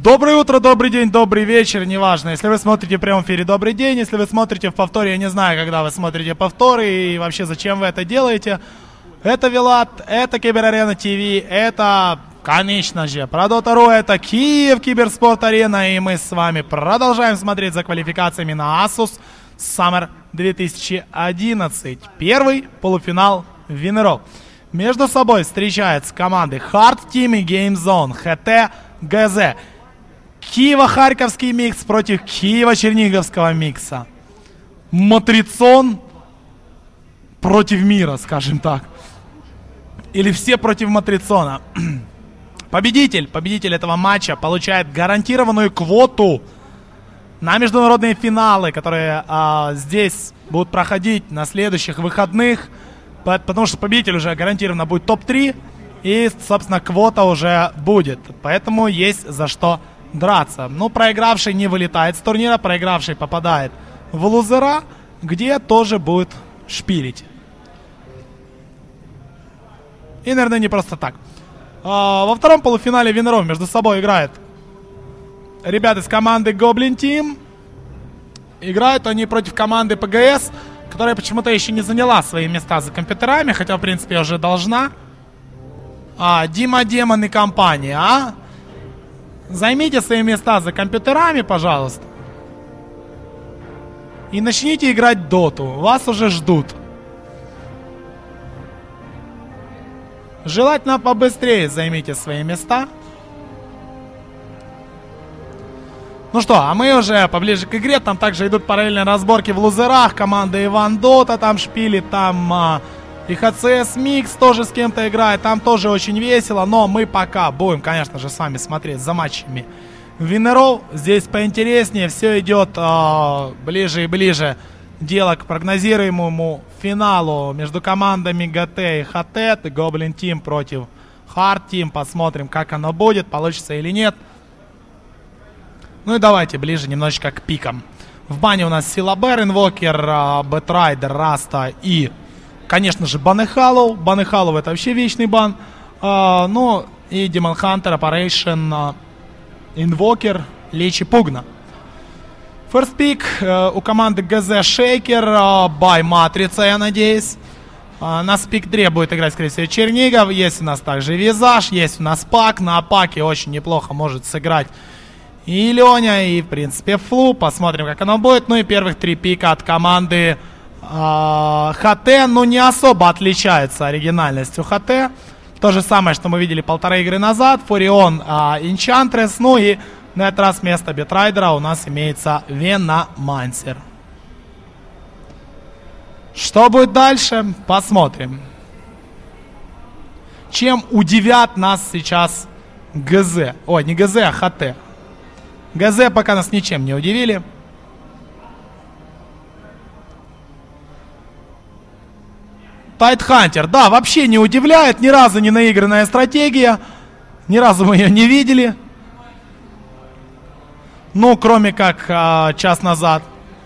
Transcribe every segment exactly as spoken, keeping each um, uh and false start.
Доброе утро, добрый день, добрый вечер, неважно. Если вы смотрите в прямом эфире, добрый день. Если вы смотрите в повторе, я не знаю, когда вы смотрите повторы и вообще зачем вы это делаете. Это Вилат, это Киберарена ТВ, это, конечно же, про Доту.ру, это Киев Киберспорт Арена. И мы с вами продолжаем смотреть за квалификациями на Asus Summer две тысячи одиннадцать. Первый полуфинал винеров. Между собой встречаются команды Hard Team и Game Zone, ХТ, ГЗ. Киево-Харьковский микс против Киево-Черниговского микса. Матрицон против мира, скажем так. Или все против Матрицона. Победитель, победитель этого матча получает гарантированную квоту на международные финалы, которые а, здесь будут проходить на следующих выходных. Потому что победитель уже гарантированно будет топ три. И, собственно, квота уже будет. Поэтому есть за что драться. Ну, проигравший не вылетает с турнира. Проигравший попадает в лузера, где тоже будет шпилить. И, наверное, не просто так. А, во втором полуфинале винеров между собой играют ребята из команды Goblin Team. Играют они против команды ПГС, которая почему-то еще не заняла свои места за компьютерами, хотя, в принципе, уже должна. А, Дима Демон и компания, а? Займите свои места за компьютерами, пожалуйста. И начните играть доту. Вас уже ждут. Желательно побыстрее займите свои места. Ну что, а мы уже поближе к игре. Там также идут параллельные разборки в лузерах. Команда Иван Дота там шпилит. Там а, и ХЦС Микс тоже с кем-то играет. Там тоже очень весело. Но мы пока будем, конечно же, с вами смотреть за матчами винеров. Здесь поинтереснее. Все идет а, ближе и ближе. Дело к прогнозируемому финалу между командами ГТ и ХТ. Goblin Team против Hard Team. Посмотрим, как оно будет, получится или нет. Ну и давайте ближе немножечко к пикам. В бане у нас Силабер, Инвокер, Бэтрайдер, Раста и, конечно же, Баны Халлоу. Баны Халлоу — это вообще вечный бан. А, ну и Демон Хантер, Operation, Инвокер, Лечи Пугна. First pick э, у команды ГЗ Шейкер, бай Матрица, я надеюсь. Э, нас пик три будет играть, скорее всего, Чернигов. Есть у нас также Визаж, есть у нас Пак. На Паке очень неплохо может сыграть и Леня, и, в принципе, Флу. Посмотрим, как оно будет. Ну и первых три пика от команды э, ХТ, ну, не особо отличается оригинальностью ХТ. То же самое, что мы видели полтора игры назад. Фурион, Энчантрес, ну и на этот раз вместо Бетрайдера у нас имеется Веномансер. Что будет дальше? Посмотрим. Чем удивят нас сейчас ГЗ? Ой, не ГЗ, а ХТ. ГЗ пока нас ничем не удивили. Тайтхантер, да, вообще не удивляет. Ни разу не наигранная стратегия. Ни разу мы ее не видели. Ну, кроме как а, час назад.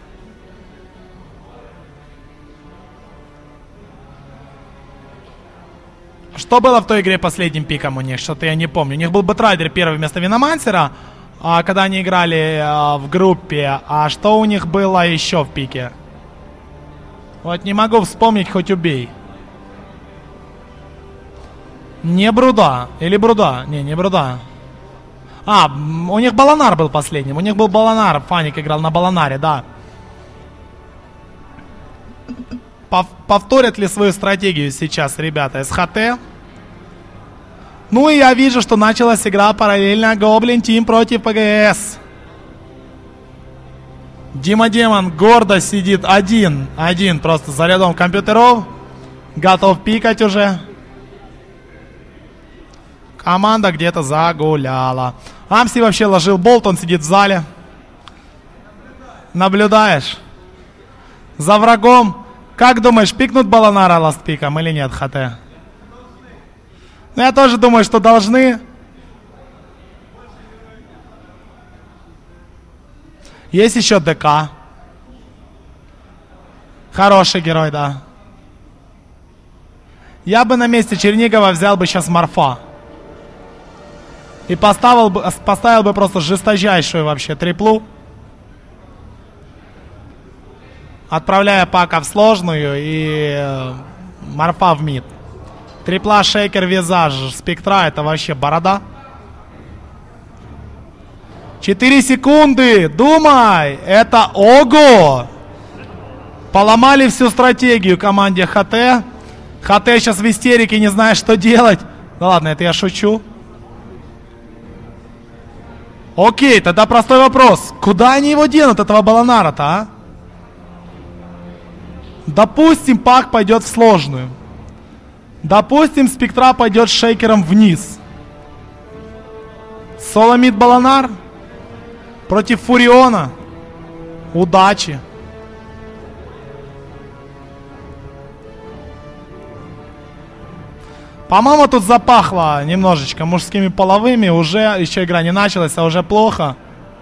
Что было в той игре последним пиком у них? Что-то я не помню. У них был Бэтрайдер первый вместо Веномансера, а, когда они играли а, в группе. А что у них было еще в пике? Вот не могу вспомнить, хоть убей. Не Бруда. Или Бруда? Не, не Бруда. А, у них Баланар был последним. У них был Баланар. Фаник играл на Баланаре, да. Пов повторят ли свою стратегию сейчас ребята из ХТ? Ну и я вижу, что началась игра параллельно Goblin Team против ПГС. Дима Демон гордо сидит один. Один просто за рядом компьютеров. Готов пикать уже. Команда где-то загуляла. Амси вообще ложил болт, он сидит в зале. Наблюдаешь? За врагом. Как думаешь, пикнут Баланара ластпиком или нет, ХТ? Ну, я тоже думаю, что должны. Есть еще ДК. Хороший герой, да. Я бы на месте Чернигова взял бы сейчас Морфа. И поставил бы, поставил бы просто жесточайшую вообще триплу. Отправляя Пака в сложную и э, Морфа в мид. Трипла, шейкер, визаж, спектра, это вообще борода. Четыре секунды, думай, это ого! Поломали всю стратегию команде ХТ. ХТ сейчас в истерике, не знает, что делать. Да ладно, это я шучу. Окей, тогда простой вопрос. Куда они его денут, этого Баланара-то, а? Допустим, Пак пойдет в сложную. Допустим, спектра пойдет с шейкером вниз. Соло-мид Баланар против Фуриона. Удачи. По-моему, тут запахло немножечко мужскими половыми. Уже еще игра не началась, а уже плохо.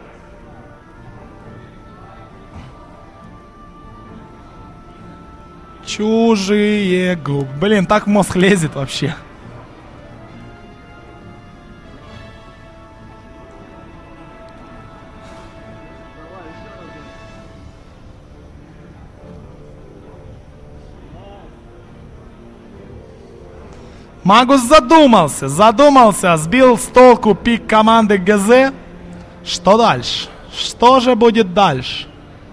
Чужие губы. Блин, так мозг лезет вообще. Магус задумался, задумался, сбил с толку пик команды ГЗ. Что дальше? Что же будет дальше?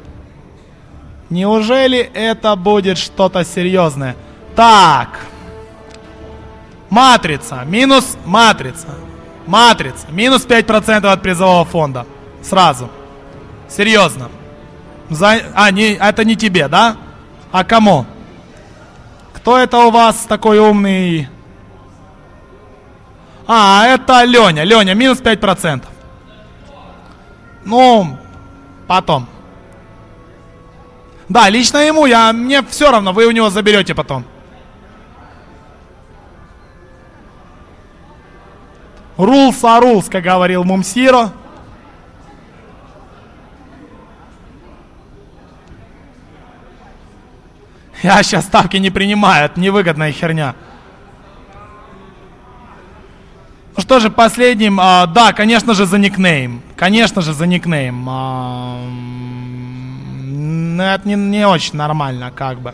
Неужели это будет что-то серьезное? Так. Матрица. Минус матрица. Матрица. Минус пять процентов от призового фонда. Сразу. Серьезно. За... А, не, это не тебе, да? А кому? Кто это у вас такой умный? А, это Леня. Леня, минус пять процентов. Ну, потом. Да, лично ему, я, мне все равно, вы у него заберете потом. Рулс а рулс, как говорил Мумсиро. Я сейчас ставки не принимаю, это невыгодная херня. Ну что же, последним, а, да, конечно же, за никнейм. Конечно же, за никнейм. А, это не, не очень нормально, как бы.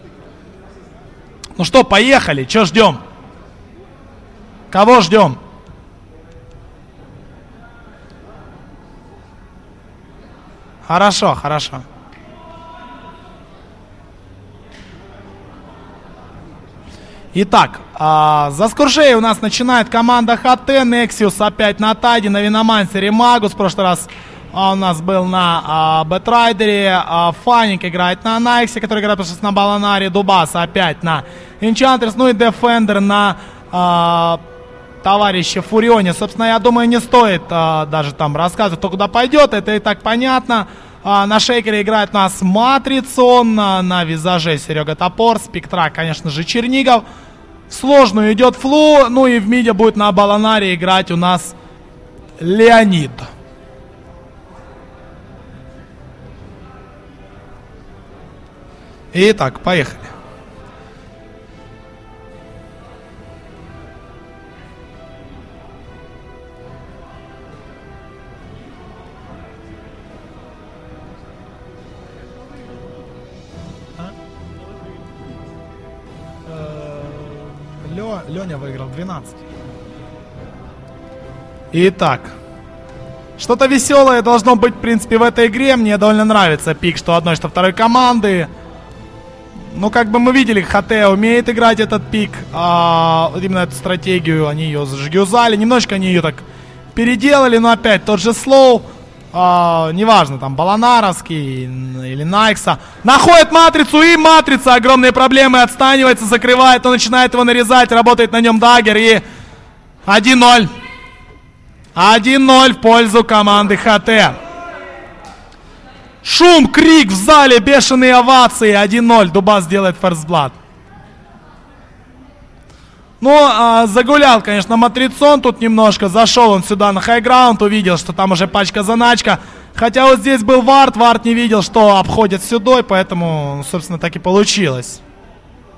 Ну что, поехали, что ждем? Кого ждем? Хорошо, хорошо. Итак, а, за скуршей у нас начинает команда ХТ. Nexus опять на Таде, на Виномансере Магус. В прошлый раз а, у нас был на а, Бэтрайдере. А, Фаник играет на Найксе, который играет на Баланаре. Дубаса опять на Энчантрес. Ну и Дефендер на а, товарища Фурионе. Собственно, я думаю, не стоит а, даже там рассказывать, кто куда пойдет. Это и так понятно. А, на шейкере играет у нас Матрицон, на, на визаже Серега Топор, спектра, конечно же, Чернигов. В сложную идет Флу, ну и в миде будет на Баланаре играть у нас Леонид. Итак, поехали. Леня выиграл двенадцать. Итак. Что-то веселое должно быть, в принципе, в этой игре. Мне довольно нравится пик, что одной, что второй команды. Ну, как бы мы видели, ХТ умеет играть этот пик. А, именно эту стратегию, они ее зажгюзали. Немножечко они ее так переделали, но опять тот же слоу. А, неважно, там, Баланаровский или Найкса. Находит матрицу, и матрица. Огромные проблемы, отстанивается, закрывает. Он начинает его нарезать, работает на нем даггер. И один ноль. один ноль в пользу команды ХТ. Шум, крик в зале, бешеные овации. один ноль. Дубас делает ферстблад. Ну, а, загулял, конечно, Матрицон тут немножко. Зашел он сюда на хайграунд, увидел, что там уже пачка-заначка. Хотя вот здесь был Вард, Вард не видел, что обходит сюда, поэтому, собственно, так и получилось.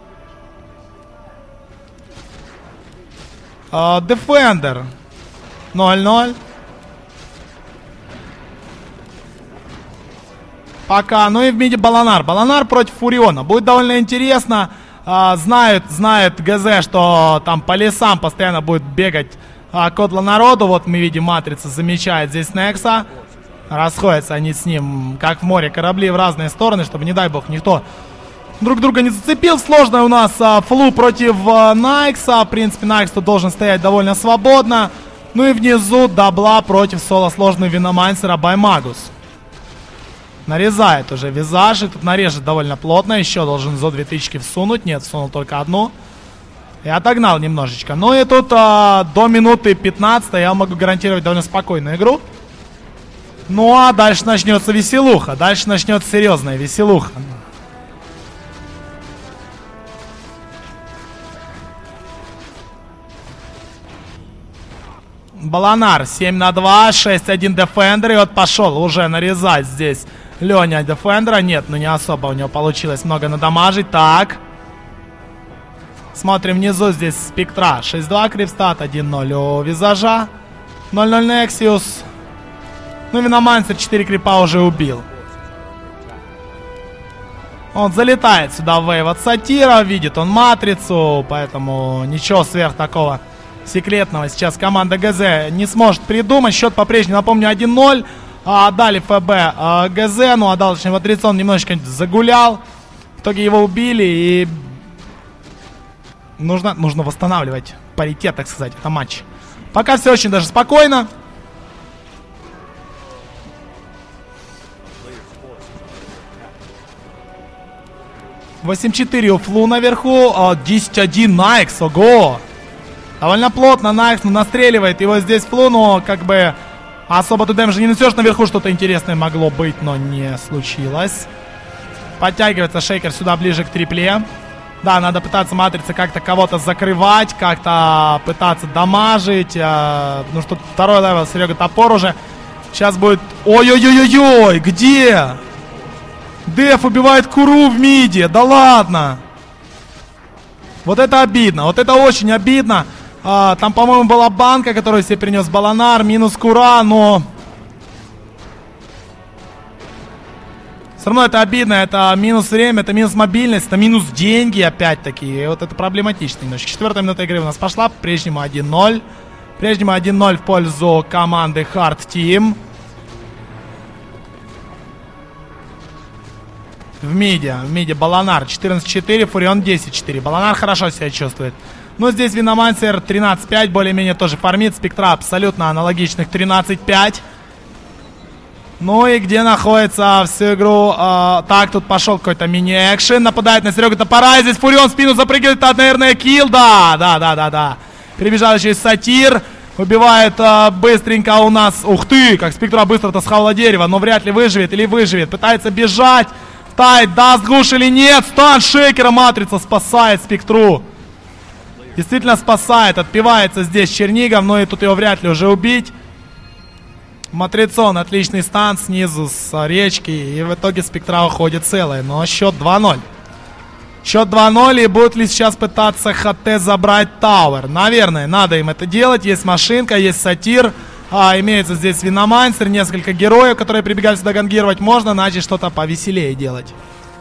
Дефендер. ноль-ноль. Пока. Ну и в миде Баланар. Баланар против Фуриона. Будет довольно интересно. А, знают, знает ГЗ, что там по лесам постоянно будет бегать а, Кодла народу. Вот мы видим, Матрица замечает здесь Некса. Расходятся они с ним, как в море, корабли в разные стороны, чтобы, не дай бог, никто друг друга не зацепил. Сложно у нас а, Флу против а, Найкса. В принципе, Найкс тут должен стоять довольно свободно. Ну и внизу Дабла против соло-сложного Виномансера Баймагус. Нарезает уже визаж, и тут нарежет довольно плотно. Еще должен зо две тычки всунуть. Нет, всунул только одну. И отогнал немножечко. Ну и тут а, до минуты пятнадцатой я могу гарантировать довольно спокойную игру. Ну а дальше начнется веселуха. Дальше начнется серьезная веселуха. Баланар семь на два, шесть один Дефендер. И вот пошел уже нарезать здесь Леня Дефендера. Нет, ну не особо у него получилось много надамажить. Так. Смотрим внизу здесь Спектра. шесть два Крипстат, один ноль у Визажа. ноль ноль Нексиус. Ну, Виномансер четыре крипа уже убил. Он залетает сюда в вейв от Сатира. Видит он Матрицу. Поэтому ничего сверх такого секретного сейчас команда ГЗ не сможет придумать. Счет по-прежнему, напомню, один ноль. А, дали ФБ а, ГЗ. Ну, а дальше Матрица немножечко загулял. В итоге его убили. И нужно, нужно восстанавливать паритет, так сказать, это матч. Пока все очень даже спокойно. восемь четыре у Флу наверху. десять один Найкс. Ого! Довольно плотно Найкс настреливает его здесь Флу, но как бы особо тут дэмэджа не несешь. Наверху что-то интересное могло быть, но не случилось. Подтягивается Шейкер сюда ближе к трипле. Да, надо пытаться Матрица как-то кого-то закрывать, как-то пытаться дамажить. Э, ну что, второй левел, Серега топор уже. Сейчас будет... Ой-ой-ой-ой-ой! Где? Деф убивает Куру в миде. Да ладно. Вот это обидно. Вот это очень обидно. А, там, по-моему, была банка, которую себе принес Баланар. Минус Кура, но... Все равно это обидно. Это минус время, это минус мобильность, это минус деньги опять-таки. И вот это проблематично немножко. Четвертая минута игры у нас пошла. По-прежнему один ноль. По-прежнему один ноль в пользу команды Hard Team. В миде, в миде Баланар четырнадцать четыре, Фурион десять четыре. Баланар хорошо себя чувствует. Но здесь Виномансер тринадцать пять, более-менее тоже фармит. Спектра абсолютно аналогичных тринадцать пять. Ну и где находится всю игру... Э, так, тут пошел какой-то мини-экшен. Нападает на Серегу топора. И здесь Фурион в спину запрыгивает. Это, наверное, килл. Да, да, да, да, да. Прибежал еще и Сатир. Убивает э, быстренько у нас... Ух ты, как Спектра быстро-то схавала дерево. Но вряд ли выживет или выживет. Пытается бежать. Тайт, даст глушь или нет? Стан Шейкера, Матрица спасает Спектру. Действительно спасает. Отпивается здесь Чернигов. Но и тут его вряд ли уже убить. Матрицон, отличный стан снизу с речки. И в итоге Спектра уходит целая. Но счет два ноль. Счет два ноль. И будут ли сейчас пытаться ХТ забрать Тауэр? Наверное, надо им это делать. Есть машинка, есть Сатир. А, имеется здесь Виномансер, несколько героев, которые прибегают сюда гангировать. Можно начать что-то повеселее делать.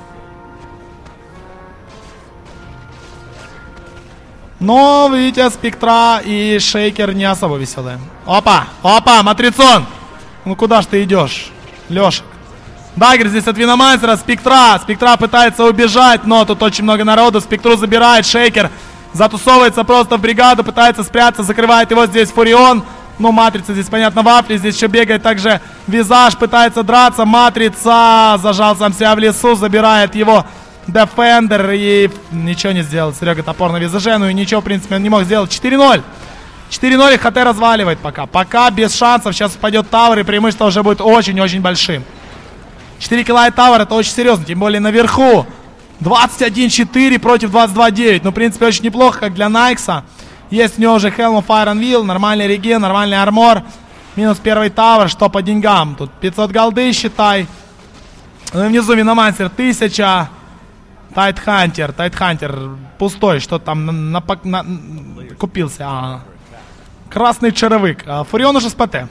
Но, видите, Спектра и Шейкер не особо веселые. Опа, опа, Матрицон! Ну куда ж ты идешь, Лешек? Дагер здесь от Виномансера, Спектра. Спектра пытается убежать, но тут очень много народу. Спектру забирает, Шейкер затусовывается просто в бригаду, пытается спрятаться, закрывает его здесь Фурион. Ну, Матрица здесь, понятно, вафли. Здесь еще бегает также Визаж, пытается драться. Матрица зажал сам себя в лесу, забирает его Дефендер. И ничего не сделал Серега топор на Визаже. Ну и ничего, в принципе, он не мог сделать. четыре ноль. четыре ноль и ХТ разваливает пока. Пока без шансов. Сейчас упадет Тауэр, и преимущество уже будет очень-очень большим. четыре килла и Тауэр, это очень серьезно. Тем более наверху. двадцать один четыре против двадцать два девять. Ну, в принципе, очень неплохо, как для Найкса. Есть у него уже Helm of Iron Will, нормальный реген, нормальный армор. Минус первый Тауэр, что по деньгам. Тут пятьсот голды, считай. Ну и внизу Виномансер тысяча. Тайтхантер, Тайтхантер пустой, что там на, на, на, купился. А. Красный червяк. А, Фурион уже с ПТ.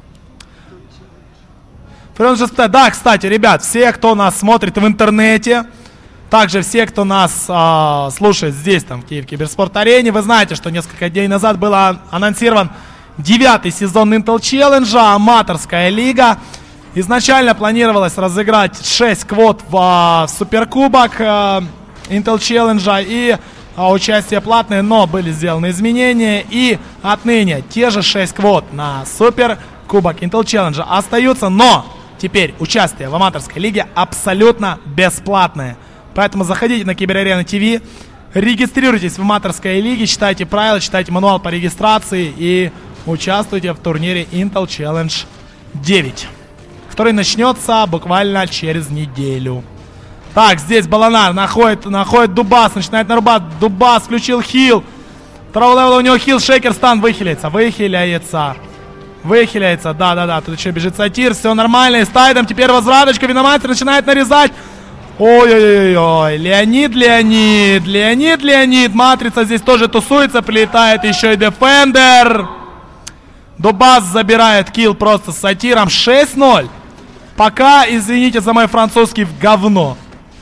Фурион уже с ПТ. Да, кстати, ребят, все, кто нас смотрит в интернете, также все, кто нас а, слушает здесь, там, в Киев Киберспорт-арене, вы знаете, что несколько дней назад был анонсирован девятый сезон Intel Challenge, аматорская лига. Изначально планировалось разыграть шесть квот в, в суперкубок а, Intel Challenge и а, участие платное, но были сделаны изменения. И отныне те же шесть квот на суперкубок Intel Challenge остаются, но теперь участие в аматорской лиге абсолютно бесплатное. Поэтому заходите на Киберарена ТВ, регистрируйтесь в аматорской лиге, читайте правила, читайте мануал по регистрации и участвуйте в турнире Intel Challenge девять, который начнется буквально через неделю. Так, здесь Баланар находит, находит Дубас, начинает нарубать. Дубас включил хил. Второго левела у него хил, шейкер, стан, выхиляется, выхиляется. Выхиляется, да-да-да, тут еще бежит Сатир, все нормально. И стайдом теперь возвраточка, Виномастер начинает нарезать. Ой-ой-ой, Леонид, Леонид, Леонид, Леонид. Матрица здесь тоже тусуется, прилетает еще и Дефендер. Дубас забирает килл просто с Сатиром. шесть ноль. Пока, извините за мой французский, в говно.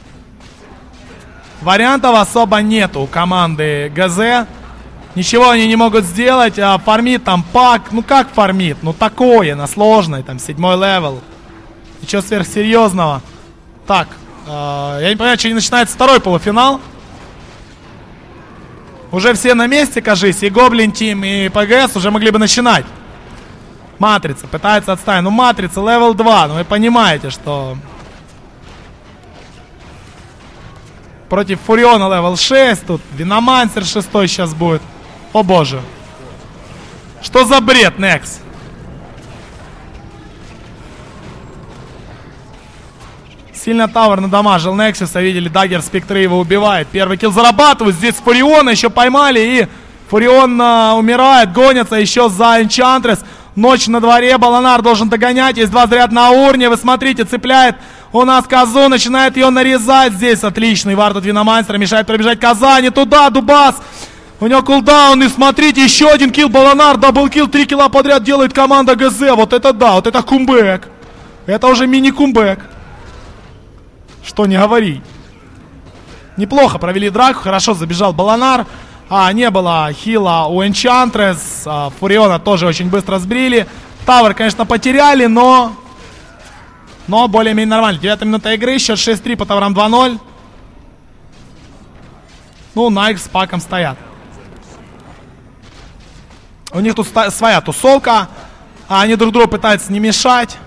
Вариантов особо нету у команды ГЗ. Ничего они не могут сделать. А фармит там пак. Ну как фармит? Ну такое, на сложной, там седьмой левел. Ничего сверхсерьезного. Так. Я не понимаю, что не начинается второй полуфинал. Уже все на месте, кажись. И Гоблин Тим, и ПГС уже могли бы начинать. Матрица пытается отставить. Ну, Матрица левел два. Ну, вы понимаете, что... Против Фуриона левел шесть. Тут Виномансер шестой сейчас будет. О боже. Что за бред, Некс? Сильно Тавр надамажил Нексуса, видели, Даггер Спектры его убивает. Первый килл зарабатывают, здесь Фуриона еще поймали, и Фурион а, умирает, гонятся еще за Энчантрес. Ночь на дворе, Баланар должен догонять, есть два заряда на урне, вы смотрите, цепляет у нас Козу, начинает ее нарезать здесь, отличный вард от Виномастера, мешает пробежать Казани, туда, Дубас. У него кулдаун, и смотрите, еще один килл, Баланар, даблкилл, три килла подряд делает команда ГЗ, вот это да, вот это кумбэк. Это уже мини-кумбэк. Что не говори. Неплохо провели драку, хорошо забежал Баланар. А, не было хила у Энчантрес. А, Фуриона тоже очень быстро сбрили. Тавр, конечно, потеряли, но... Но более-менее нормально. девятая минута игры, счет шесть три, по таврам два ноль. Ну, Найк с паком стоят. У них тут своя тусовка. А они друг другу пытаются не мешать.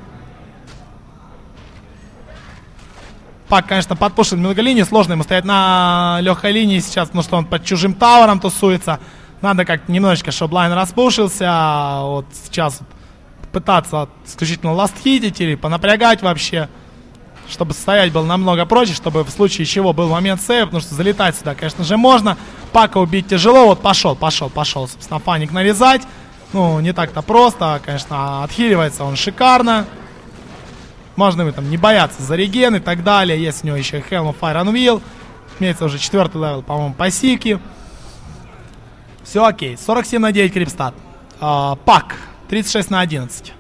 Пак, конечно, подпушит много линий. Сложно ему стоять на легкой линии сейчас, потому что он под чужим тавером тусуется. Надо как-то немножечко, чтобы лайн распушился. Вот сейчас пытаться исключительно ласт-хитить или понапрягать вообще. Чтобы стоять было намного проще, чтобы в случае чего был момент сейва. Потому что залетать сюда, конечно же, можно. Пака убить тяжело. Вот пошел, пошел, пошел. Собственно, Фаник нарезать. Ну, не так-то просто. Конечно, отхиливается он шикарно. Можно ему там не бояться за реген и так далее. Есть у него еще Helm of Fire Unveil. Имеется уже четвертый левел, по-моему, по сике. Все окей. сорок семь на девять крипстат. А, Пак. тридцать шесть на одиннадцать.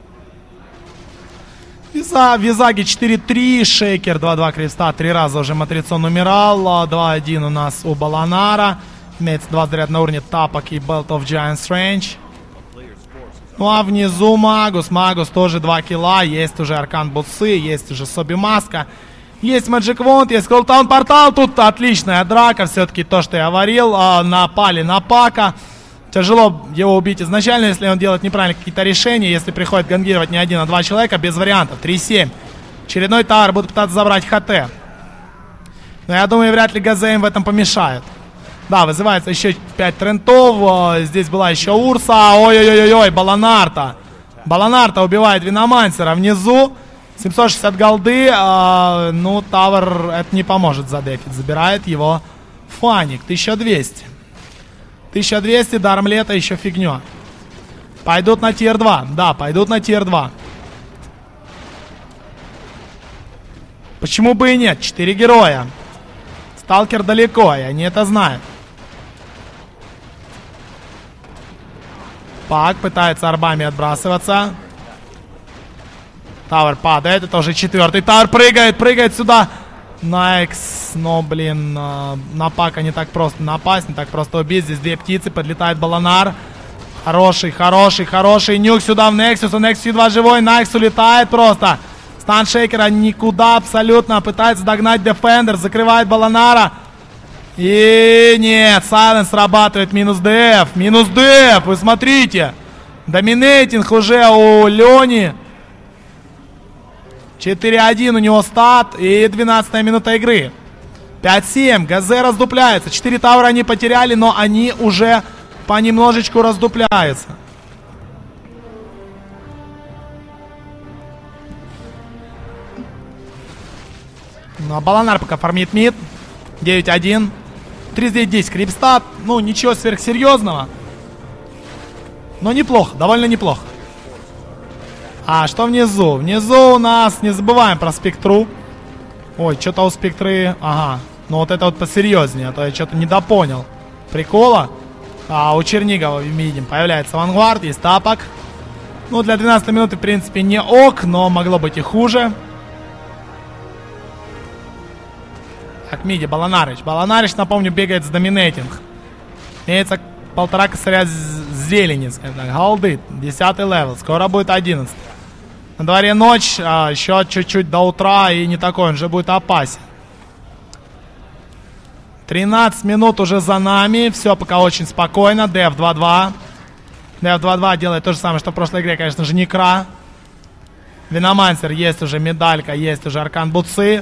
Виза, Визаги четыре три. Шейкер два два крипстат. Три раза уже матрицон умирал. два один у нас у Баланара. Имеется два заряда на уровне Тапок и Belt of Giants Range. Ну а внизу Магус. Магус тоже два килла. Есть уже Аркан Бутсы. Есть уже Соби Маска. Есть Magic Wand. Есть Култаун Портал. Тут отличная драка. Все-таки то, что я говорил. Напали на Пака. Тяжело его убить изначально, если он делает неправильно какие-то решения. Если приходит гангировать не один, а два человека. Без вариантов. три семь. Очередной тавер. Будут пытаться забрать ХТ. Но я думаю, вряд ли ГЗ им в этом помешают. Да, вызывается еще пять трентов. Здесь была еще Урса. Ой-ой-ой-ой, Баланарта. Баланарта убивает Виномансера внизу. семьсот шестьдесят голды. А, ну, Тавр это не поможет задефить. Забирает его Фаник. тысяча двести. тысяча двести, даром лета еще фигня. Пойдут на тир два. Да, пойдут на тир два. Почему бы и нет? Четыре героя. Сталкер далеко, и они это знают. Пак пытается орбами отбрасываться. Тауэр падает. Это уже четвертый. Тауэр прыгает, прыгает сюда. Найкс. Но, блин, на Пака не так просто напасть, не так просто убить. Здесь две птицы. Подлетает Баланар. Хороший, хороший, хороший. Нюк сюда в Нексус. У Нексус едва живой. Найкс улетает просто. Станшейкера никуда абсолютно. Пытается догнать Дефендер. Закрывает Баланара. И нет, Сайленс срабатывает. Минус ДФ. Минус ДФ. Вы смотрите. Доминейтинг уже у Лени. четыре один у него стат. И двенадцатая минута игры. пять семь. ГЗ раздупляется. четыре таура они потеряли, но они уже понемножечку раздупляются. Ну, Баланар пока фармит мид. девять один. тридцать девять десять крипстат. Ну, ничего сверхсерьезного. Но неплохо, довольно неплохо. А что внизу? Внизу у нас, не забываем про спектру. Ой, что-то у спектры... Ага, ну вот это вот посерьезнее, а то я что-то недопонял прикола. А у Чернигова, видим, появляется Вангвард, есть тапок. Ну, для двенадцатой минуты, в принципе, не ок, но могло быть и хуже. Так, миди, Баланарыч. Баланарыч, напомню, бегает с доминейтинг. Имеется полтора косаря зелени, скажем так. Голды, десятый левел, скоро будет одиннадцатый. На дворе ночь, а, еще чуть-чуть до утра, и не такой, он же будет опасен. тринадцать минут уже за нами, все пока очень спокойно. Деф два два. Деф два два делает то же самое, что в прошлой игре, конечно же, Некра. Виномансер, есть уже медалька, есть уже Аркан Буцы.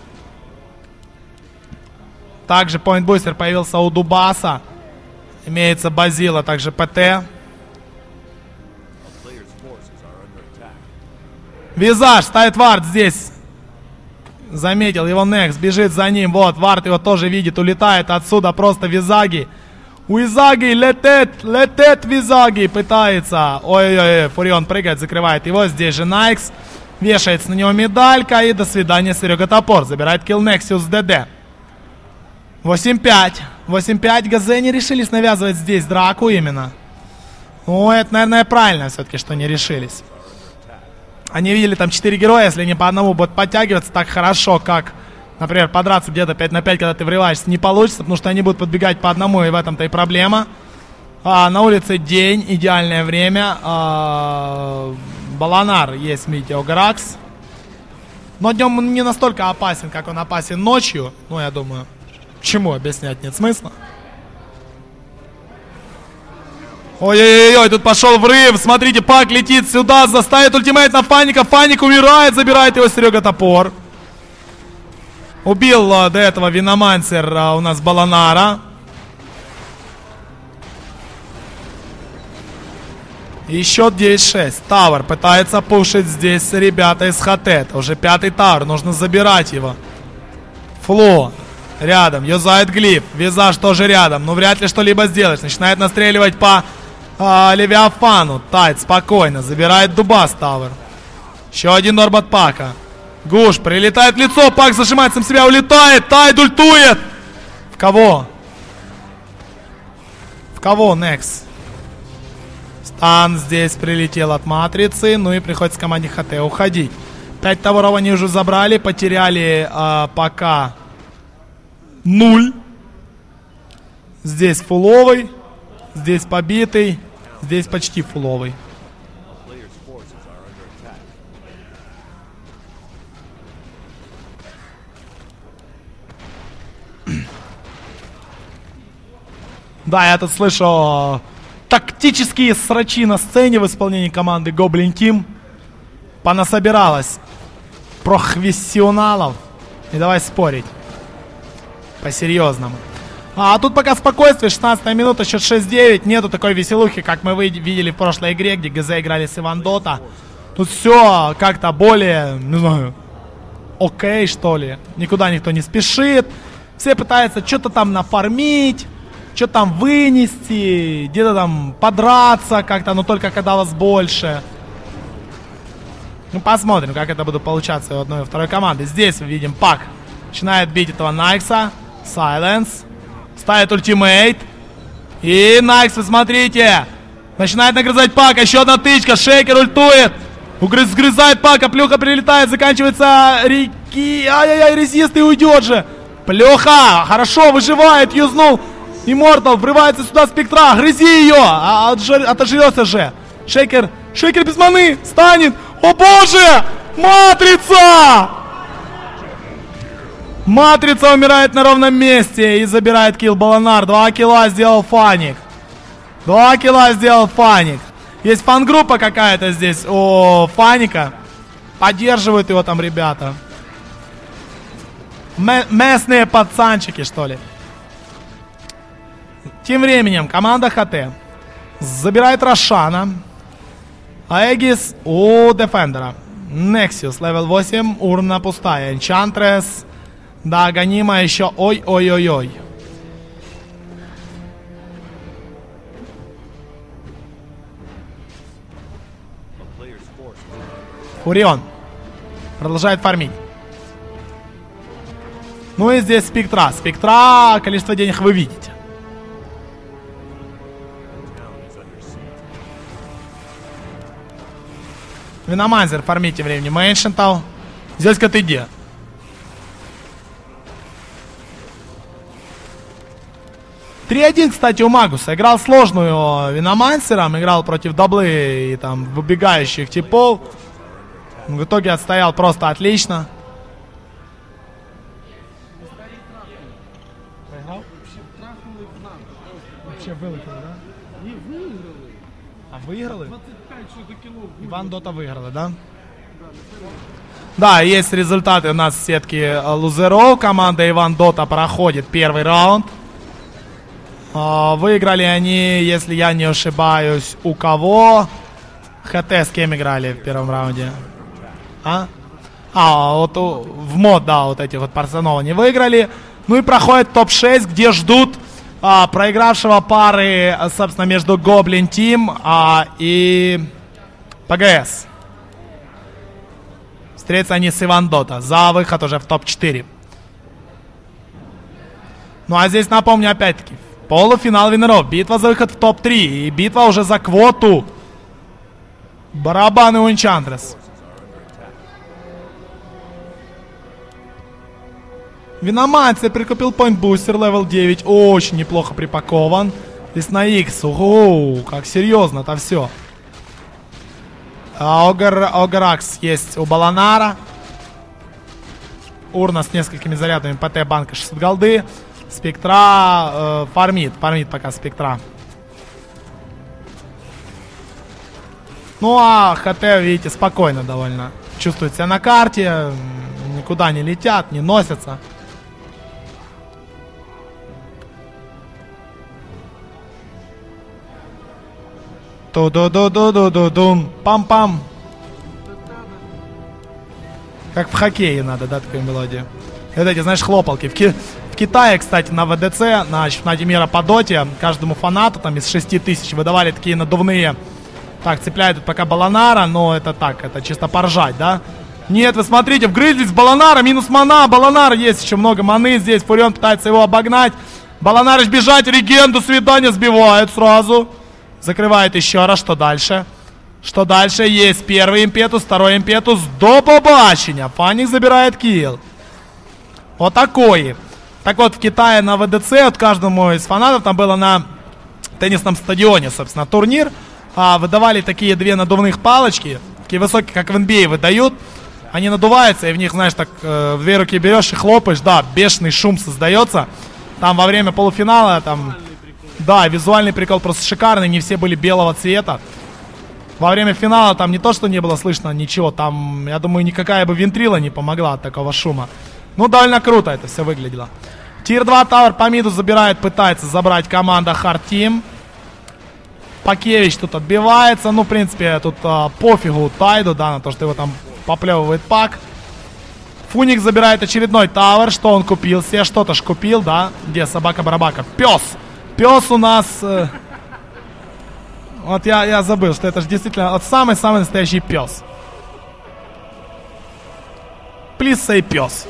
Также поинт-бустер появился у Дубаса. Имеется Базила, также ПТ. Визаж ставит вард здесь. Заметил его Некс, бежит за ним. Вот, вард его тоже видит, улетает отсюда просто Визаги. У Визаги летет, летет Визаги, пытается. Ой-ой-ой, Фурион прыгает, закрывает его. Здесь же Найкс. Вешается на него медалька. И до свидания, Серега Топор. Забирает килл Нексиус ДД. восемь пять. восемь пять. ГЗ не решились навязывать здесь драку именно. Ну, это, наверное, правильно все-таки, что не решились. Они видели там четыре героя, если они по одному будут подтягиваться так хорошо, как, например, подраться где-то пять на пять, когда ты врываешься, не получится, потому что они будут подбегать по одному, и в этом-то и проблема. А, на улице день, идеальное время. А, Баланар есть Метеогракс. Но днем он не настолько опасен, как он опасен ночью. Ну, я думаю, чему объяснять нет смысла. Ой-ой-ой, тут пошел врыв. Смотрите, Пак летит сюда, заставит ультимейт на Фаника. Фаник умирает, забирает его Серега Топор. Убил а, до этого Виномансер а, у нас Баланара. И счет девять шесть. Тауэр пытается пушить здесь ребята из Хатета. Уже пятый тауэр, нужно забирать его. Фло рядом, юзает глиф. Визаж тоже рядом, но вряд ли что-либо сделаешь. Начинает настреливать по а, Левиафану. Тайт спокойно, забирает Дубас Тауэр. Еще один норм от Пака. Гуш прилетает в лицо, Пак зажимает сам себя, улетает. Тайт ультует. В кого? В кого, Некс? Стан здесь прилетел от Матрицы. Ну и приходится команде ХТ уходить. пять товаров они уже забрали. Потеряли а, пока нуль. Здесь фуловый. Здесь побитый. Здесь почти фуловый. Да, я тут слышу тактические срачи на сцене в исполнении команды Goblin Team. Понасобиралось профессионалов. И давай спорить. По-серьезному. А тут пока спокойствие. шестнадцатая минута, счет шесть девять. Нету такой веселухи, как мы видели в прошлой игре, где ГЗ играли с Ивандота. Тут все как-то более, не знаю, окей, что ли. Никуда никто не спешит. Все пытаются что-то там нафармить, что-то там вынести, где-то там подраться как-то, но только когда вас больше. Ну, посмотрим, как это будет получаться у одной и второй команды. Здесь мы видим, Пак начинает бить этого Найкса. Сайленс. Ставит ультимейт. И Найкс, вы смотрите. Начинает нагрызать Пака. Еще одна тычка. Шейкер ультует. Угрыз, сгрызает Пака. Плюха прилетает. Заканчивается Рики. Ай-яй-яй, резист и уйдет же. Плюха. Хорошо, выживает. Юзнул. Иммортал. Врывается сюда Спектра. Грызи ее. А, отожрется же. Шейкер. Шейкер без маны. Станет. О боже. Матрица. Матрица умирает на ровном месте и забирает килл Баланар. Два килла сделал Фаник. Два килла сделал Фаник. Есть фан-группа какая-то здесь у Фаника. Поддерживают его там ребята. М- местные пацанчики, что ли. Тем временем команда ХТ забирает Рошана. Аегис у Дефендера. Нексиус, левел восемь, урна пустая. Энчантрес. Да, гонима еще. Ой-ой-ой-ой. Фурион продолжает фармить. Ну и здесь Спектра. Спектра, количество денег вы видите. Виномайзер, фармите времени. Мэншентал. Здесь ка ты где? три один, кстати, у Магуса. Играл сложную Виномансером, играл против даблы и там выбегающих типов. В итоге отстоял просто отлично. Вообще вылетело, да? Не выиграли. А выиграли? двадцать пять что-то кило. Иван Дота выиграла, да? Да, есть результаты у нас в сетке лузеров. Команда Иван Дота проходит первый раунд. Выиграли они, если я не ошибаюсь, у кого? ХТ с кем играли в первом раунде? А? А, вот у, в мод, да, вот эти вот пацанов они выиграли. Ну и проходит топ шесть, где ждут а, проигравшего пары, собственно, между Goblin Team а, и ПГС. Встретятся они с Иван Дота за выход уже в топ четыре. Ну а здесь напомню опять-таки. Полуфинал винеров. Битва за выход в топ три. И битва уже за квоту. Барабаны у Энчантрес. Виномансер прикупил поинт-бустер, левел девять. Очень неплохо припакован. Здесь на X. Ого, как серьезно-то все. Огр, Огракс есть у Баланара. Урна с несколькими зарядами. ПТ банка шестьсот голды. Спектра э, фармит. Фармит пока Спектра. Ну а ХТ, видите, спокойно довольно. Чувствует себя на карте. Никуда не летят, не носятся. Ту-ду-ду-ду-ду-ду-дум. Пам-пам. Как в хоккее надо, да, такую мелодию. И вот эти, знаешь, хлопалки. В, Ки... в Китае, кстати, на ВДЦ, на чемпионате мира по доте, каждому фанату там из шести тысяч выдавали такие надувные. Так, цепляют тут пока Баланара, но это так, это чисто поржать, да? Нет, вы смотрите, вгрызлись в Баланара, минус мана, Баланар есть еще много маны здесь, Фурион пытается его обогнать. Баланарыч бежать, реген, до свидания, сбивает сразу. Закрывает еще раз, что дальше? Что дальше? Есть первый импетус, второй импетус, до побачення. Фаник забирает килл. Вот такой. Так вот, в Китае на ВДЦ, вот каждому из фанатов, там было на теннисном стадионе, собственно, турнир. А, выдавали такие две надувных палочки, такие высокие, как в эн би эй выдают. Они надуваются, и в них, знаешь, так э, в две руки берешь и хлопаешь, да, бешеный шум создается. Там во время полуфинала, там, да, визуальный прикол просто шикарный, не все были белого цвета. Во время финала там не то, что не было слышно ничего, там, я думаю, никакая бы вентрила не помогла от такого шума. Ну, довольно круто это все выглядело. Тир два Тауэр по миду забирает, пытается забрать команда Hard Team. Пакевич тут отбивается, ну, в принципе, тут а, пофигу Тайду, да, на то, что его там поплевывает Пак. Фуник забирает очередной Тауэр, что он купил себе, что-то ж купил, да. Где собака-барабака? Пес! Пес у нас... Э... Вот я, я забыл, что это же действительно вот самый-самый настоящий пес. Please say пес.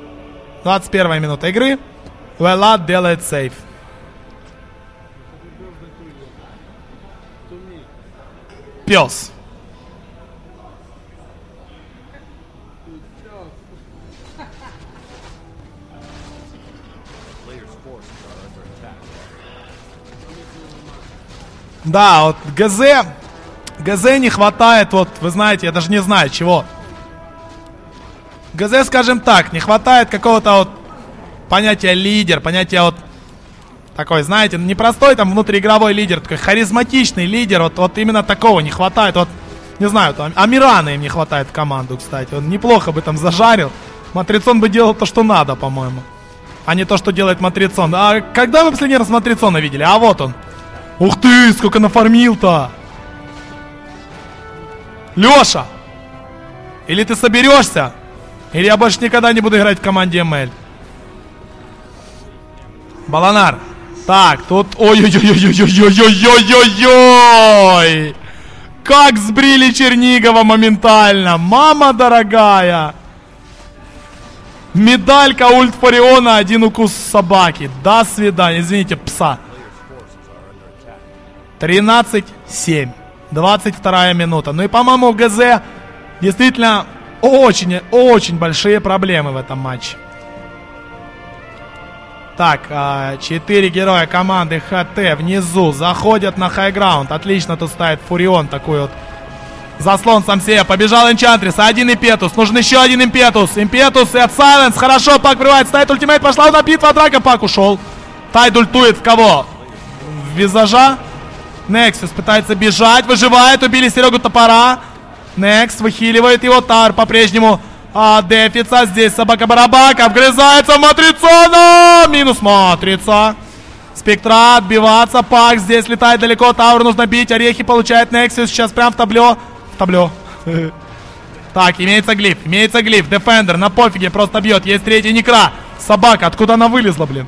двадцать первая минута игры. Велат делает сейф. пес. Да, вот ГЗ, ГЗ не хватает, вот, вы знаете, я даже не знаю чего. ГЗ, скажем так, не хватает какого-то вот понятия лидер, понятия вот такой, знаете, не простой там внутриигровой лидер, такой харизматичный лидер, вот, вот именно такого не хватает, вот, не знаю, там, Амирана им не хватает в команду, кстати, он неплохо бы там зажарил, Матрицон бы делал то, что надо, по-моему, а не то, что делает Матрицон. А когда вы последний раз Матрицона видели? А вот он. Ух ты, сколько нафармил-то! Леша! Или ты соберешься? Или я больше никогда не буду играть в команде эм эл? Баланар. Так, тут... Ой-ой-ой-ой-ой-ой-ой-ой-ой-ой! Как сбрили Чернигова моментально! Мама дорогая! Медалька ульт Фариона, один укус собаки. До свидания, извините, пса. тринадцать семь. двадцать вторая минута. Ну и, по-моему, у ГЗ действительно очень-очень большие проблемы в этом матче. Так, четыре героя команды ХТ внизу заходят на хайграунд. Отлично тут ставит Фурион такой вот заслон сам себе. Побежал Энчантрис. Один импетус. Нужен еще один импетус. Импетус и от Сайленс. Хорошо, Пак прибывает. Ставит ультимейт. Пошла на битва. Драка. Пак ушел. Тайд ультует в кого? В Визажа. Нексус пытается бежать. Выживает. Убили Серегу Топора. Некс выхиливает его. Тар по-прежнему а, дефится. Здесь собака-барабака. Вгрызается в Матрицона. Минус Матрица. Спектра отбиваться. Пак здесь летает далеко. Тауэр нужно бить. Орехи получает Нексус. Сейчас прям в табло. В табло. Так, имеется глиф. Имеется глиф. Дефендер на пофиге просто бьет. Есть третья Некра. Собака. Откуда она вылезла, блин?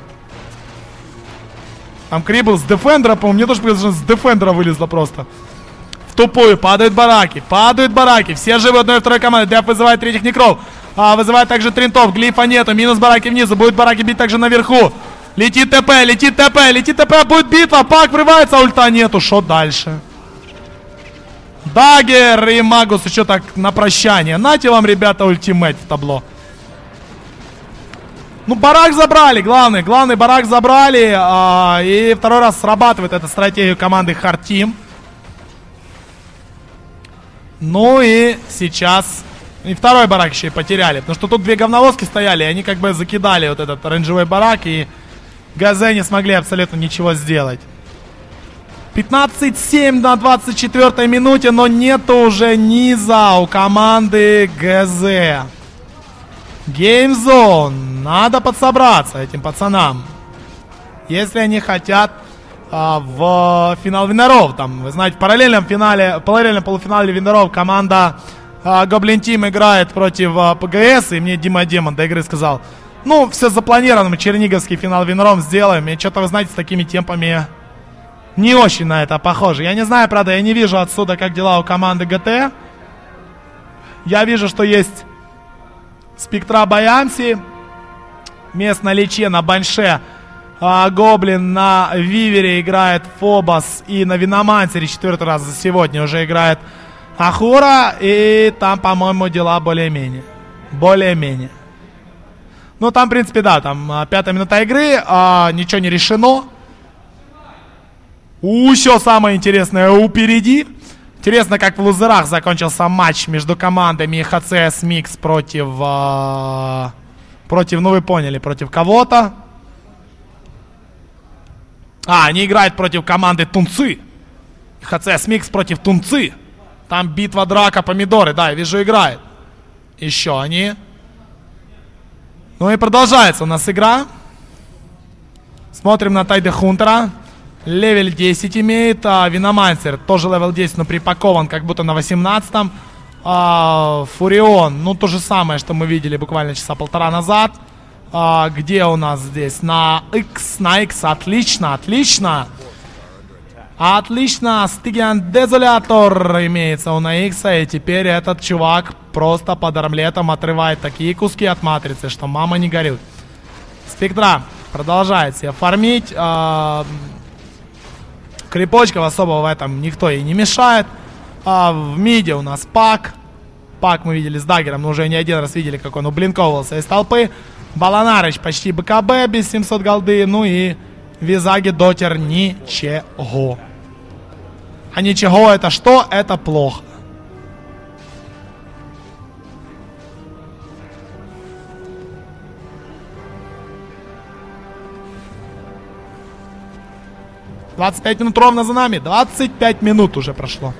Там Крибл с Дефендера, по-моему. Мне тоже показалось, что с Дефендера вылезла просто. В тупую. Падают бараки. Падают бараки. Все живы одной и второй команды. Деф вызывает третьих Некров. А, вызывает также Тринтов. Глифа нету. Минус бараки внизу. Будет бараки бить также наверху. Летит ТП. Летит ТП. Летит ТП. Будет битва. Пак врывается. Ульта нету. Что дальше? Дагер и Магус еще так на прощание. Нате вам, ребята, ультимейт в табло. Ну, барак забрали, главный, главный барак забрали, а, и второй раз срабатывает эта стратегия команды Hard Team. Ну и сейчас, и второй барак еще и потеряли, потому что тут две говновозки стояли, и они как бы закидали вот этот оранжевый барак, и ГЗ не смогли абсолютно ничего сделать. пятнадцать семь на двадцать четвёртой минуте, но нету уже низа у команды ГЗ. Геймзон. Надо подсобраться этим пацанам. Если они хотят а, в финал Виноров. Там, вы знаете, в параллельном финале, в параллельном полуфинале Виноров команда а, Goblin Team играет против а, ПГС. И мне Дима Демон до игры сказал: ну, все запланировано, мы черниговский финал Виноров сделаем. И что-то, вы знаете, с такими темпами не очень на это похоже. Я не знаю, правда, я не вижу отсюда, как дела у команды ГТ. Я вижу, что есть Спектра Баямси, мест на Личе, на Банше, а, Гоблин на Вивере играет Фобос, и на Виномансере четвертый раз за сегодня уже играет Ахура, и там, по-моему, дела более-менее. Более-менее. Ну, там, в принципе, да, там а, пятая минута игры, а, ничего не решено. У, все самое интересное упереди. Интересно, как в лузерах закончился матч между командами эйч си эс Mix против... Э, против, ну вы поняли, против кого-то. А, они играют против команды Тунцы. эйч си эс Mix против Тунцы. Там битва, драка, помидоры. Да, я вижу, играет. Еще они. Ну и продолжается у нас игра. Смотрим на Тайде Хунтера. Левел десять имеет, а Виномансер тоже левел десять, но припакован как будто на восемнадцатом. а, Фурион, ну то же самое, что мы видели буквально часа полтора назад. а, Где у нас здесь? На X, на X, отлично, отлично. Отлично, Стигиан Дезолятор имеется у на X, и теперь этот чувак просто под армлетом отрывает такие куски от матрицы, что мама не горюй. Спектра продолжает себя фармить. а, Крипочков особо в этом никто ей не мешает. А в миде у нас Пак. Пак мы видели с даггером, но уже не один раз видели, как он ублинковывался из толпы. Баланарыч почти БКБ без семьсот голды. Ну и Визаги Дотер ничего. А ничего это что? Это плохо. двадцать пять минут ровно за нами. двадцать пять минут уже прошло.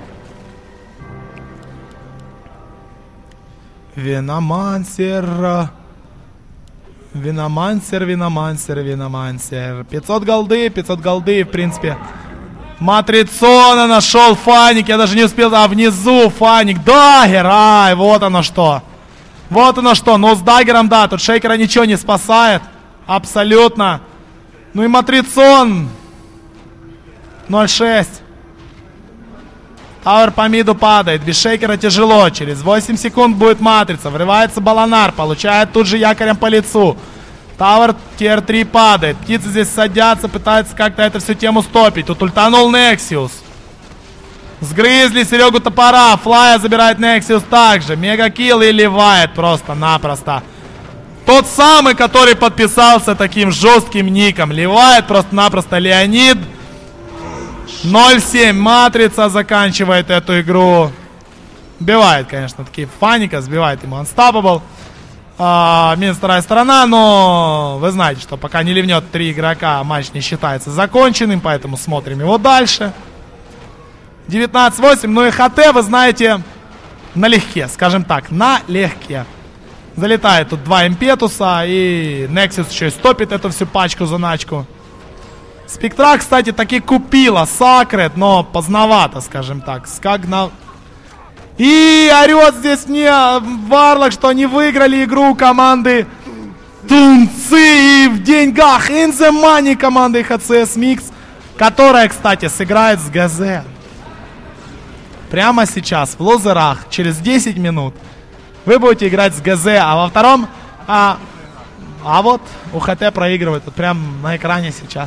Виномансер. Виномансер, виномансер, виномансер. пятьсот голды, пятьсот голды, в принципе. Матрицона нашел Фаник. Я даже не успел. А внизу Фаник. Даггер. Ай, вот оно что. Вот оно что. Но с даггером, да, тут Шейкера ничего не спасает. Абсолютно. Ну и Матрицон. ноль шесть. Тауэр по миду падает. Без Шейкера тяжело. Через восемь секунд будет матрица. Врывается Баланар. Получает тут же якорем по лицу. Тауэр тир три падает. Птицы здесь садятся. Пытаются как-то эту всю тему стопить. Тут ультанул Нексиус. Сгрызли Серегу топора. Флая забирает Нексиус также. Мегакилл и ливает просто-напросто. Тот самый, который подписался таким жестким ником. Ливает просто-напросто Леонид. ноль семь. Матрица заканчивает эту игру. Сбивает, конечно, таки Фаника. Сбивает ему Unstoppable. А, минус вторая сторона. Но вы знаете, что пока не ливнет три игрока, матч не считается законченным. Поэтому смотрим его дальше. девятнадцать восемь. Ну и ХТ, вы знаете, налегке. Скажем так, налегке. Залетает тут два импетуса. И Nexus еще и стопит эту всю пачку-заначку. Спектра, кстати, таки купила Сакрет, но поздновато, скажем так. Скагна... И орет здесь мне Варлок, что они выиграли игру команды Тунцы. И в деньгах in the money команды эйч си эс Mix, которая, кстати, сыграет с ГЗ. Прямо сейчас, в лузерах, через десять минут, вы будете играть с ГЗ, а во втором... А, а вот УХТ проигрывает, вот прям на экране сейчас.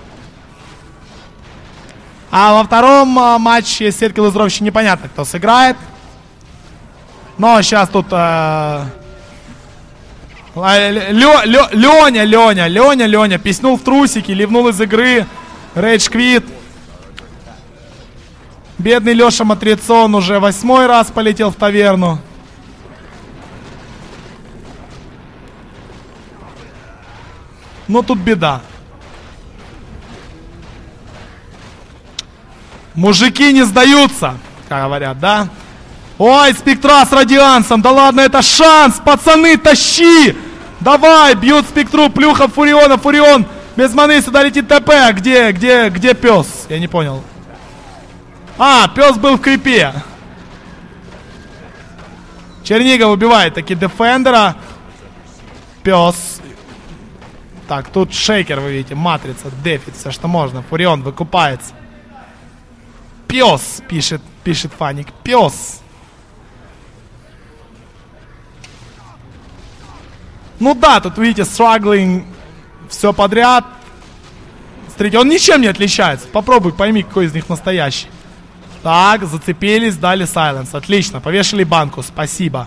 А во втором а, матче сетки лузеров еще непонятно, кто сыграет. Но сейчас тут... Э, Лё, Лё, Леня, Леня, Леня, Леня писнул в трусики, ливнул из игры. Рейдж квит. Бедный Леша Матрицон уже восьмой раз полетел в таверну. Но тут беда. Мужики не сдаются, как говорят, да? Ой, Спектра с Радиансом, да ладно, это шанс, пацаны, тащи! Давай, бьют Спектру, плюха Фуриона, Фурион, без маны сюда летит ТП, а где, где, где пес? Я не понял. А, пес был в крипе. Чернигов убивает таки Дефендера. Пес. Так, тут Шейкер, вы видите, матрица, дефит, все что можно. Фурион выкупается. Пес, пишет, пишет Фаник. Пес. Ну да, тут видите, struggling все подряд. Смотрите, он ничем не отличается. Попробуй, пойми, какой из них настоящий. Так, зацепились, дали сайленс. Отлично, повешали банку, спасибо.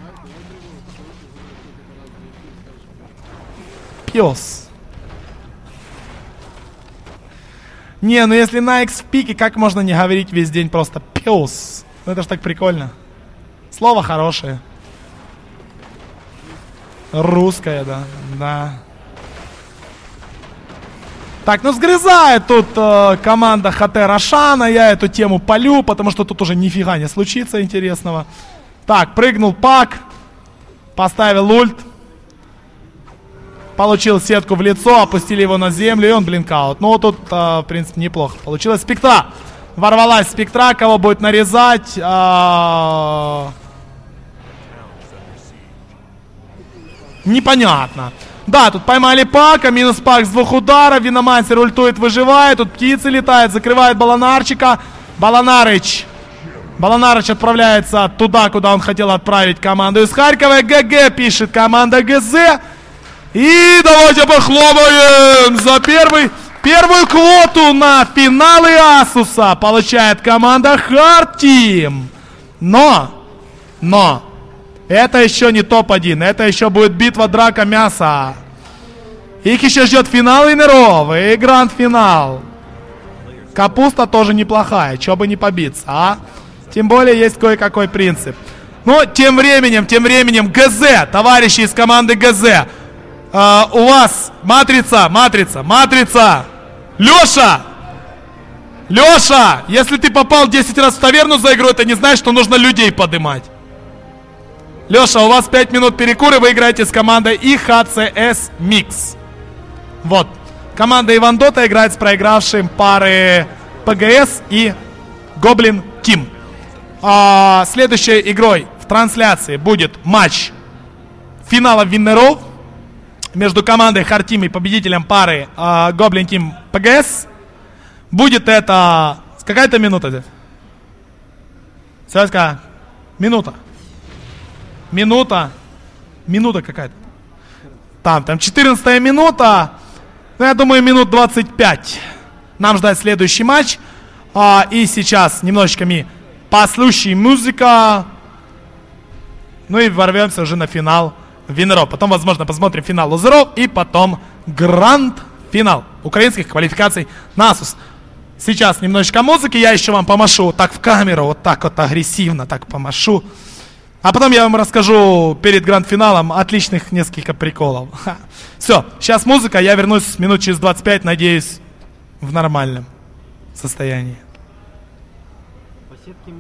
Пес. Не, ну если на X в пике, как можно не говорить весь день просто пес? Ну это ж так прикольно. Слово хорошее. Русское, да. Да. Так, ну сгрызает тут э, команда ХТ Рошана. Я эту тему полю, потому что тут уже нифига не случится интересного. Так, прыгнул Пак. Поставил ульт. Получил сетку в лицо, опустили его на землю, и он блинкаут. Ну, тут, э, в принципе, неплохо получилось. Спектра. Ворвалась Спектра, кого будет нарезать? Э, непонятно. Да, тут поймали Пака, минус Пак с двух ударов. Виномансер ультует, выживает. Тут птицы летает, закрывает Баланарчика. Баланарыч. Баланарыч отправляется туда, куда он хотел отправить команду из Харькова. ГГ пишет команда ГЗ. И давайте похлопаем за первый, Первую квоту на финалы Асуса получает команда Hard Team. Но, но, это еще не топ один. Это еще будет битва, драка, мяса. Их еще ждет финал инеров и гранд-финал. Капуста тоже неплохая, чё бы не побиться, а? Тем более есть кое-какой принцип. Но тем временем, тем временем, ГЗ, товарищи из команды ГЗ. Uh, у вас матрица, матрица, матрица. Леша! Леша! Если ты попал десять раз в таверну за игру, это не значит, что нужно людей подымать. Леша, у вас пять минут перекура, и вы играете с командой и эйч си эс Mix. Вот. Команда Ивандота играет с проигравшим пары пэ гэ эс и Goblin Team. Uh, следующей игрой в трансляции будет матч финала виннеров между командой Hard Team и победителем пары uh, Goblin Team пэ гэ эс. Будет это... Какая-то минута здесь? Сёська, минута. Минута. Минута какая-то. Там, там четырнадцатая минута. Ну, я думаю, минут двадцать пять. Нам ждать следующий матч. uh, И сейчас немножечко мы послушаем музыка. Ну и ворвемся уже на финал винеров. Потом, возможно, посмотрим финал лузеров. И потом гранд-финал украинских квалификаций на Асус. Сейчас немножечко музыки. Я еще вам помашу вот так в камеру. Вот так вот агрессивно так помашу. А потом я вам расскажу перед гранд-финалом отличных несколько приколов. Все, сейчас музыка. Я вернусь минут через двадцать пять. Надеюсь, в нормальном состоянии. По сетке